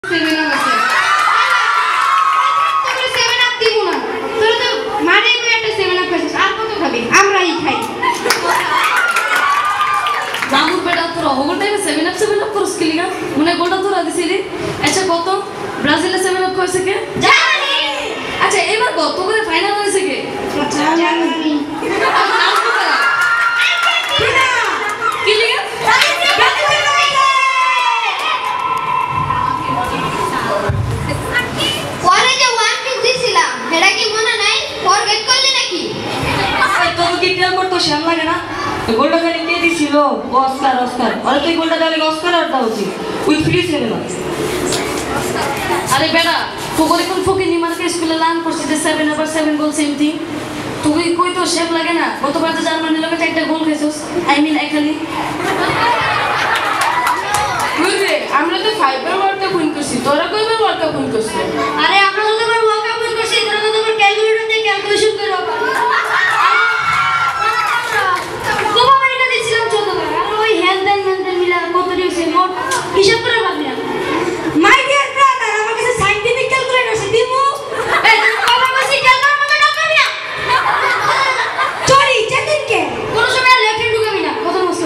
7 up আছে তোরে 7 up দিব না তোরে তো মানে কই একটা 7 আপ খাইছিস আর কত খাবি আমরাই খাই জামু বেটা তোর হগল টাইমে 7 আপ করছ কি লিগা মনে গোলটা তোরা দিছিলি আচ্ছা কত ব্রাজিলে 7 আপ কইছে কে জানি আচ্ছা এবার কত করে ফাইনাল হইছে কে জানি কি লিগা পরে যে ওয়ান টু দিছিলাম এটা কি মনে নাই ফরগেট করলি নাকি তোর কি খেয়াল করতো শ্যাম লাগে না গোলটা জানি কে দিছিল অস্কার আরে তুই গোলটা দিলে অস্কার আর দাও উচিত উইথ ফ্রি সিনেমা আরে বেটা তোকে কোন ফকিনি মার্কে স্কুলে লার্ন করছিস 7 ওভার 7 গোল সেম থিং তুই কই তো শেপ লাগে না গতবার তো জার্মানির লগে একটা গোল খাইছস আই মিন একালি বুঝলে আমরা তো 5 বার ওয়ার্ল্ড কাপ উইন করছি তোরা কয়বার ওয়ার্ল্ড কাপ উইন করছিস আরে আমরা যতবার ওয়ার্ল্ড কাপ উইন করছি তোরা ততবার ক্যালকুলেটর দিয়ে ক্যালকুলেশন করে কোপা আমেরিকা দিছিলাম 14 বার আর ওই হেলদেন মেনদেন মিলা কত দিয়েছে মোট হিসাব করে ভাবি না মাই ডিয়ার ব্রাদার আমার কাছে সাইন্টিফিক ক্যালকুলেটর আছে দিমু এই বাবা কাছে ক্যালকুলেটর মত না করবি না চরি চেতিন কে কোন সময় লেফট হ্যান্ড ঢুকাবি না কত মুশকিল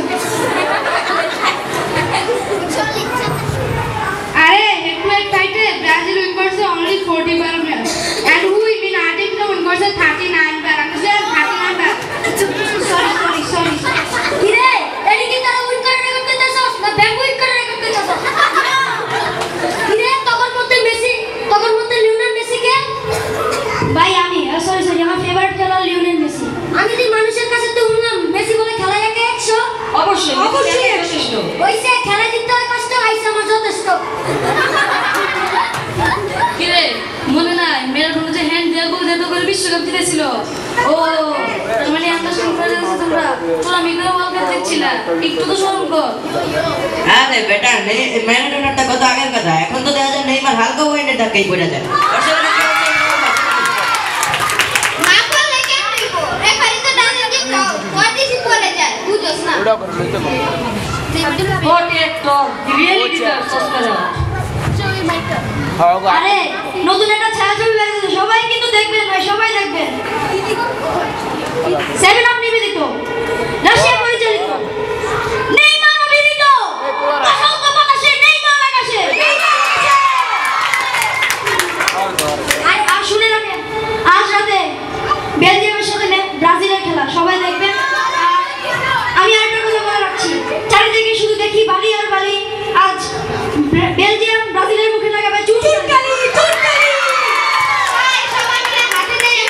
আরে একটু এক ফাইটে ব্রাজিল উইন করছে অনলি 40 বার match and who win Argentina win করছে 39 বার আমি স্যার 39 বার সরি কিরে এডি কি তারা উইন করে রেকর্ড করতেছস না ব্যাক উইন করে রেকর্ড করতেছস কিরে তখন মধ্যে লিওনেল মেসি কে ভাই আমি সরি আমার ফেভারিট খেলোয়াড় লিওনেল মেসি আমি যদি মানুষের কাছে তো শুনলাম মেসি বলে খেলা একে 100 অবশ্যই 100 ওইসে খেলা জিততে হয় কষ্ট আইছে আমার যথেষ্ট কিরে মনে নাই মেরাডোনা যে হ্যান্ড দিয়ে গোল দিতে করে বিশ্বকাপ জিতেছিল ও তার মানে আমরা শুনতে যাচ্ছি তোরা মিগরে ওয়ার্ল্ড কাপ দেখছিলা একটু তো শরম কর আরে বেটা মেরাডোনাটা কত আগের কথা এখন তো দেখা যায় নেইমার হালকা ওয়েন্ডে ধাক্কাই পড়ে যায় না করলে কেন নিব রেফারি তো ডান দিকে দাও ওয়াদি সি পড়ে যায় বুঝছস না হোয়াট অ্যাক্টর রিয়েলিটি সাসপেন্স আরে নতুন একটা ছায়াছবি বের হয়েছে সবাই কিন্তু দেখবেন ভাই সবাই দেখবেন 7 আপ নিবেদিত রাশিয়া পরিচালিত